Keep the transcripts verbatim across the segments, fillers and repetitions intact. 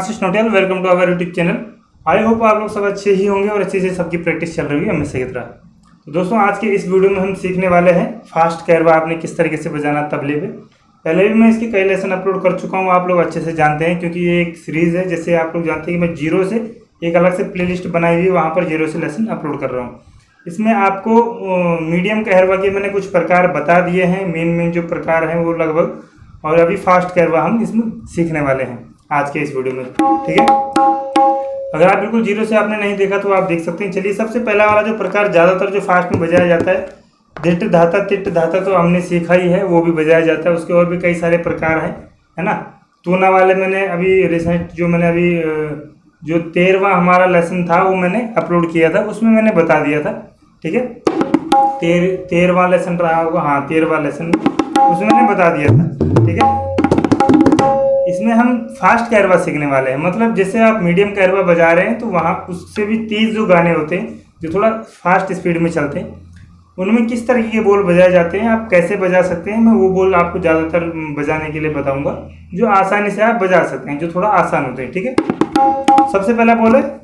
Ashish Notiyal, welcome to our YouTube channel. I hope आप लोग सब अच्छे ही होंगे और अच्छे से सबकी प्रैक्टिस चल रही है हमेशा की तरह। तो दोस्तों आज के इस वीडियो में हम सीखने वाले हैं फास्ट कैरवा आपने किस तरीके से बजाना तबले पे। पहले भी मैं इसकी कई लेसन अपलोड कर चुका हूँ, आप लोग अच्छे से जानते हैं क्योंकि ये एक सीरीज़ है। जैसे आप लोग जानते हैं कि मैं जीरो से एक अलग से प्लेलिस्ट बनाई हुई है, वहाँ पर जीरो से लेसन अपलोड कर रहा हूँ। इसमें आपको मीडियम कैरवा के मैंने कुछ प्रकार बता दिए हैं, मेन मेन जो प्रकार हैं वो लगभग, और अभी फास्ट कैरवा हम इसमें सीखने वाले हैं आज के इस वीडियो में, ठीक है। अगर आप बिल्कुल जीरो से आपने नहीं देखा तो आप देख सकते हैं। चलिए, सबसे पहला वाला जो प्रकार ज़्यादातर जो फास्ट में बजाया जाता है, दिट्ट धाता तिट्ट धाता, तो हमने सीखा ही है, वो भी बजाया जाता है। उसके और भी कई सारे प्रकार हैं, है ना। तूना वाले मैंने अभी रिसेंट जो मैंने अभी जो तेरहवां हमारा लेसन था वो मैंने अपलोड किया था, उसमें मैंने बता दिया था, ठीक है। तेर तेरहवां लेसन रहा होगा, हाँ तेरहवां लेसन, उसमें मैंने बता दिया था, ठीक है। इसमें हम फास्ट कैरवा सीखने वाले हैं, मतलब जैसे आप मीडियम कैरवा बजा रहे हैं तो वहाँ उससे भी तेज जो गाने होते हैं जो थोड़ा फास्ट स्पीड में चलते हैं, उनमें किस तरीके के बोल बजाए जाते हैं, आप कैसे बजा सकते हैं, मैं वो बोल आपको ज़्यादातर बजाने के लिए बताऊंगा जो आसानी से आप बजा सकते हैं, जो थोड़ा आसान होते हैं, ठीक है। सबसे पहला बोल है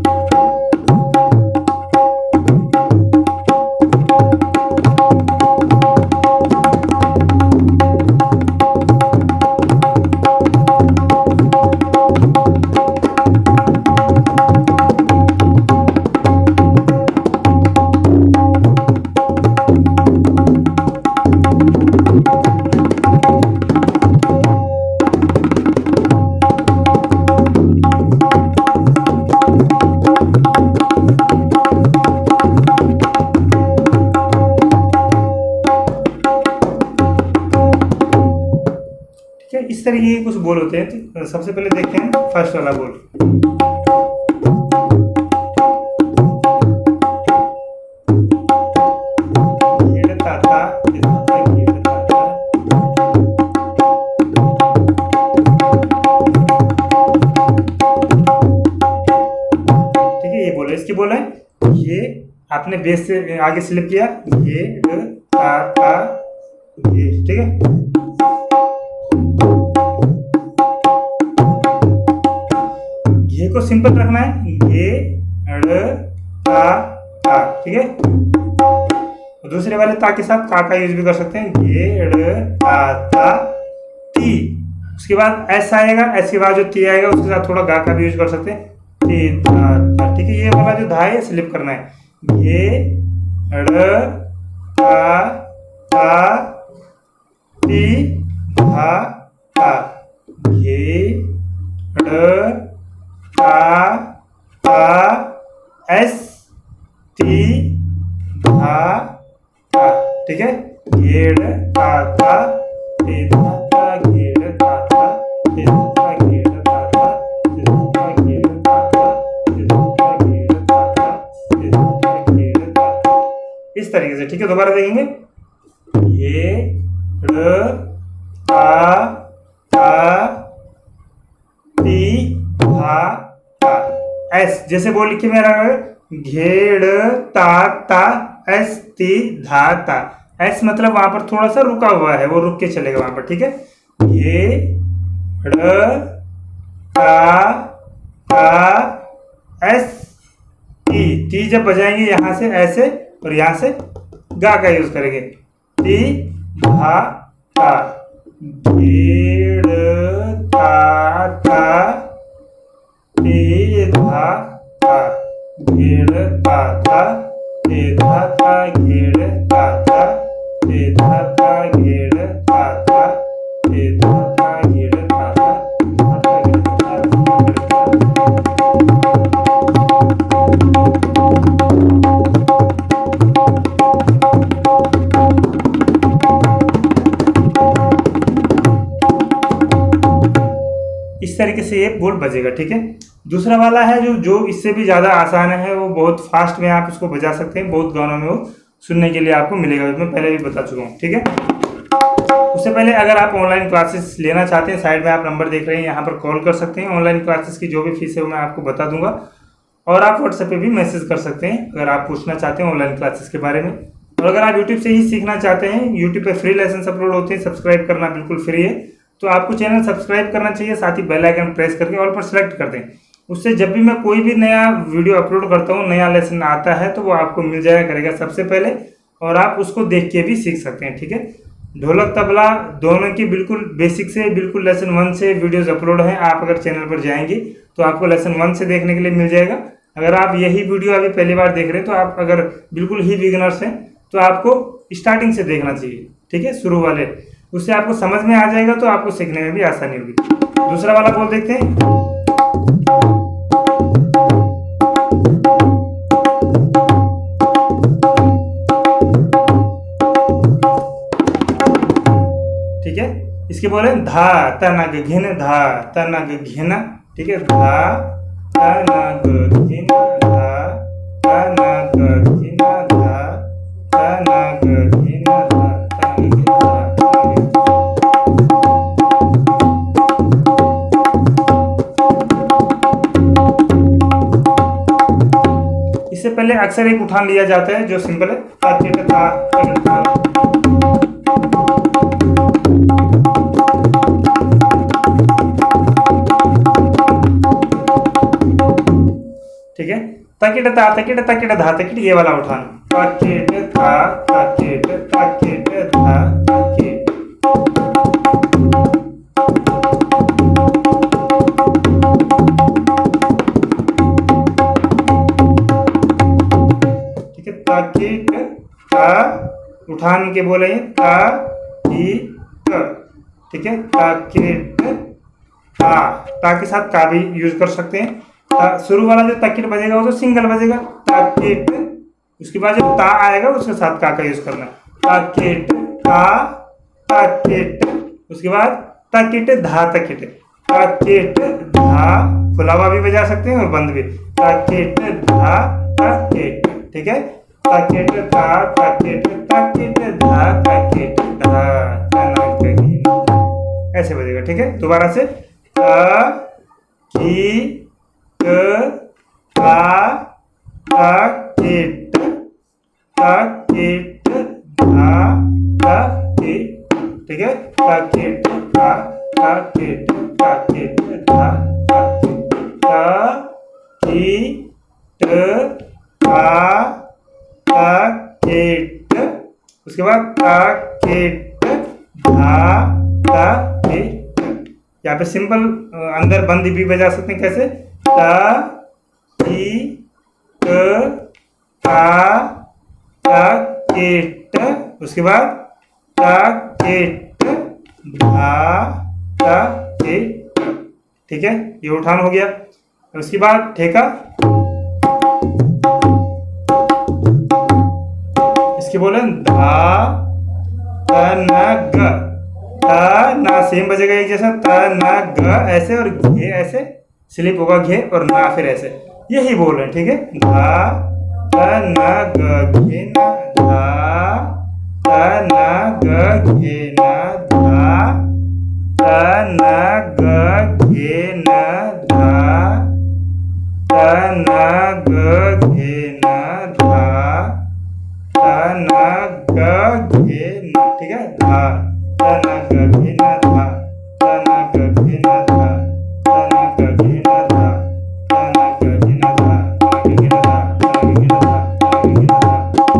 इस तरीके के कुछ बोल होते हैं। तो सबसे पहले देखते हैं फर्स्ट वाला बोल। ठीक है, ये बोल है, इसकी बोल है ये आपने बेस से आगे स्लिप किया, ये ता ता ये, ठीक है। ये को सिंपल रखना है, ये ड़ ता ता, ठीक है। और दूसरे वाले ता के साथ का का यूज भी कर सकते हैं, ये ड़ ता ता ती। उसके बाद एस आएगा, एस के बाद जो ती आएगा उसके साथ थोड़ा गा का भी यूज कर सकते हैं, ती ता ता, ठीक है। ये वाला जो धा है स्लिप करना है, ये ड़ ता ता ती धा ता, ये ड़ ता ता एस ती धा ता, ठीक है। घेड़ ता ता ती धा ता, घेड़ ता ता ती धा ता, घेड़ ता ता ती धा ता, घेड़ ता ता ती धा ता, घेड़ ता ता ती धा ता, घेड़ ता ता, इस तरीके से, ठीक है। दोबारा देखेंगे, ये ड़ ता ता ती धा ता, एस जैसे बोल लिखिए मेरा, घेड़ ता ता एस ती धा ता। एस मतलब वहां पर थोड़ा सा रुका हुआ है, वो रुक के चलेगा वहां पर, ठीक है। ये ड़ ता ता एस ती, ती जब बजाएंगे यहां से ऐसे और यहां से गा का यूज करेंगे, ती धा ता, घेड़ ता ता ती धा ता, घेड़ ता ता ती धा ता, घेड़ ता ता ती धा ता, घेड़ ता ता ती धा ता, घेड़ ता ता धा ता, घेड़ ता इस तरीके से ये बोल बजेगा, ठीक है। दूसरा वाला है जो जो इससे भी ज़्यादा आसान है, वो बहुत फास्ट में आप इसको बजा सकते हैं, बहुत गानों में वो सुनने के लिए आपको मिलेगा, मैं पहले भी बता चुका हूँ, ठीक है। उससे पहले अगर आप ऑनलाइन क्लासेस लेना चाहते हैं, साइड में आप नंबर देख रहे हैं, यहाँ पर कॉल कर सकते हैं। ऑनलाइन क्लासेस की जो भी फीस है वो मैं आपको बता दूंगा, और आप व्हाट्सएप पे भी मैसेज कर सकते हैं अगर आप पूछना चाहते हैं ऑनलाइन क्लासेस के बारे में। और अगर आप यूट्यूब से ही सीखना चाहते हैं, यूट्यूब पे फ्री लेसन अपलोड होते हैं, सब्सक्राइब करना बिल्कुल फ्री है। तो आपको चैनल सब्सक्राइब करना चाहिए, साथ ही बेल आइकन प्रेस करके ऑल पर सेलेक्ट कर दें। उससे जब भी मैं कोई भी नया वीडियो अपलोड करता हूँ, नया लेसन आता है, तो वो आपको मिल जाया करेगा सबसे पहले, और आप उसको देख के भी सीख सकते हैं। ठीक है, ढोलक तबला दोनों की बिल्कुल बेसिक से बिल्कुल लेसन वन से वीडियोस अपलोड हैं। आप अगर चैनल पर जाएंगे तो आपको लेसन वन से देखने के लिए मिल जाएगा। अगर आप यही वीडियो अभी पहली बार देख रहे हैं तो आप अगर बिल्कुल ही बिगिनर्स हैं तो आपको स्टार्टिंग से देखना चाहिए। ठीक है, शुरू वाले, उससे आपको समझ में आ जाएगा, तो आपको सीखने में भी आसानी होगी। दूसरा वाला बोल देखते हैं। ठीक है, इसके बोले धा तनग घिन, धा तनग घिन। ठीक है, धा तनग घिन, धा तनग घिन, धा तनग घिन, धा तनग घिन, धा। इससे पहले अक्सर एक उठान लिया जाता है जो सिंपल है, ताकि ता, ता, ठीक है, तकिट ता तकिट तकिट धा तकिट, ये वाला उठान, तकिट ता तकिट तकिट धा तकिट। ठीक है, तकिट ता उठान के बोले ता ही त। ठीक है, तकिट ता, ता के साथ का भी यूज कर सकते हैं। शुरू वाला जो तकिट बजेगा वो तो सिंगल बजेगा, तकिट। उसके बाद जो ता आएगा उसके साथ का का यूज करना, तकिट ता तकिट। उसके बाद तकिट धा तकिट, तकिट धा, खुला हुआ भी बजा सकते हैं और बंद भी, तकिट धा तकिट। ठीक है, तकिट ता तकिट तकिट धा तकिट धा तनग घिन, ऐसे बजेगा। ठीक है, दोबारा से त की ता तकिट तकिट धा तकिट। ठीक है, तकिट ता तकिट तकिट धा तकिट, तकिट ता तकिट। उसके बाद तकिट धा तकिट। यहाँ पे सिंपल अंदर बंद भी बजा सकते हैं, कैसे, ता की ता तकिट। उसके बाद तकिट धा तकिट। ठीक है, ये उठान हो गया। उसके बाद ठेका, इसके बोले धा तनग, ता ना सेम बजेगा एक जैसा, तनग ऐसे और घे ऐसे, स्लिप होगा घे और ना फिर ऐसे, यही बोल रहे हैं। ठीक है, धा तनग घिन, धा तनग घिन, धा तनग घिन, धा तनग घिन, धा तनग घिन। ठीक है, धा तनग घिन, धा तनग घिन, धा तनग घिन, धा तनग घिन, धा तनग घिन, धा तनग घिन, धा तनग घिन, धा।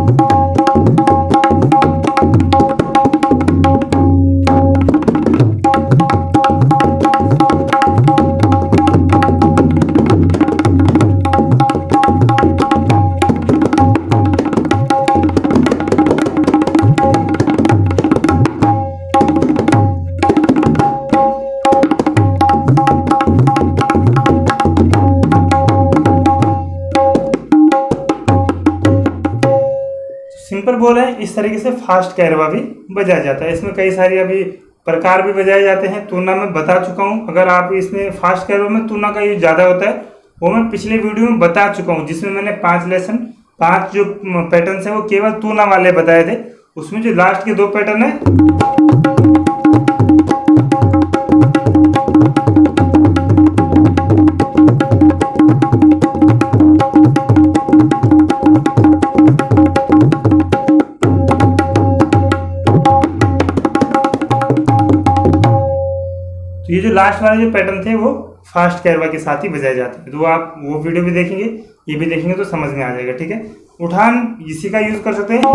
सिंपल बोल है, इस तरीके से फास्ट कैरवा भी बजाया जाता है। इसमें कई सारी अभी प्रकार भी बजाए जाते हैं, तुलना में बता चुका हूँ। अगर आप इसमें फास्ट कैरवा में तुलना का यूज ज़्यादा होता है, वो मैं पिछले वीडियो में बता चुका हूँ, जिसमें मैंने पांच लेसन पांच जो पैटर्न है वो केवल तुलना वाले बताए थे। उसमें जो लास्ट के दो पैटर्न है, लास्ट वाले जो पैटर्न थे वो फास्ट कैरवा के साथ ही बजाए जाते हैं। तो आप वो वीडियो भी देखेंगे, ये भी देखेंगे तो समझ में आ जाएगा। ठीक है, उठान इसी का यूज कर सकते हैं।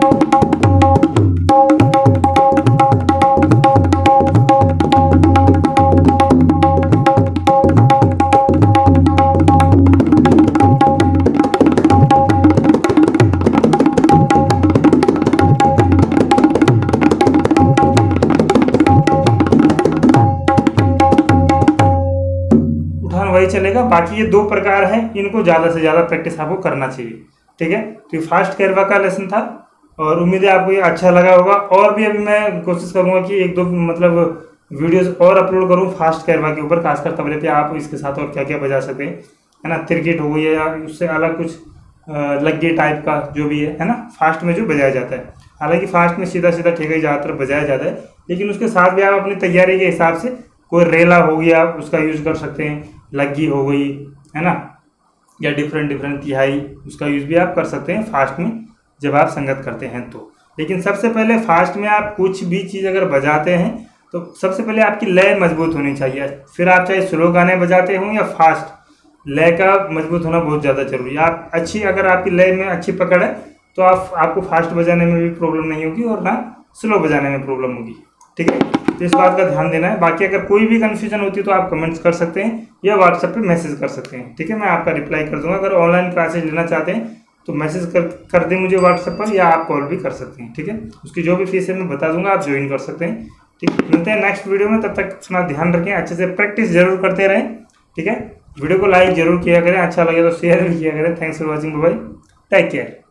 वही चलेगा। बाकी ये दो प्रकार हैं, इनको ज़्यादा से ज़्यादा प्रैक्टिस आपको करना चाहिए। ठीक है, तो ये फास्ट कैरवा का लेसन था और उम्मीद है आपको ये अच्छा लगा होगा। और भी अभी मैं कोशिश करूंगा कि एक दो मतलब वीडियोस और अपलोड करूं फास्ट कैरवा के ऊपर, खासकर तबले पे आप इसके साथ और क्या क्या बजा सकते हैं, है ना। तिरगिट हो गई या उससे अलग कुछ लग्गे टाइप का जो भी है है ना, फास्ट में जो बजाया जाता है। हालांकि फास्ट में सीधा सीधा ठेका ज़्यादातर बजाया जाता है, लेकिन उसके साथ भी आप अपनी तैयारी के हिसाब से कोई रेला हो गया उसका यूज़ कर सकते हैं, लग्गी हो गई, है ना, या डिफरेंट डिफरेंट तिहाई, उसका यूज़ भी आप कर सकते हैं फास्ट में जब आप संगत करते हैं तो। लेकिन सबसे पहले फास्ट में आप कुछ भी चीज़ अगर बजाते हैं तो सबसे पहले आपकी लय मजबूत होनी चाहिए। फिर आप चाहे स्लो गाने बजाते हों या फास्ट, लय का मजबूत होना बहुत ज़्यादा जरूरी है। आप अच्छी अगर आपकी लय में अच्छी पकड़ है तो आप आपको फास्ट बजाने में भी प्रॉब्लम नहीं होगी और ना स्लो बजाने में प्रॉब्लम होगी। ठीक है, तो इस बात का ध्यान देना है। बाकी अगर कोई भी कन्फ्यूजन होती है तो आप कमेंट्स कर सकते हैं या व्हाट्सएप पे मैसेज कर सकते हैं। ठीक है, मैं आपका रिप्लाई कर दूंगा। अगर ऑनलाइन क्लासेज लेना चाहते हैं तो मैसेज कर कर दें मुझे व्हाट्सएप पर, या आप कॉल भी कर सकते हैं। ठीक है, उसकी जो भी फीस है मैं बता दूंगा, आप ज्वाइन कर सकते हैं। ठीक है, मिलते हैं नेक्स्ट वीडियो में, तब तक अपना ध्यान रखें, अच्छे से प्रैक्टिस जरूर करते रहें। ठीक है, वीडियो को लाइक जरूर किया करें, अच्छा लगे तो शेयर भी किया करें। Thanks for watching, bye, take care.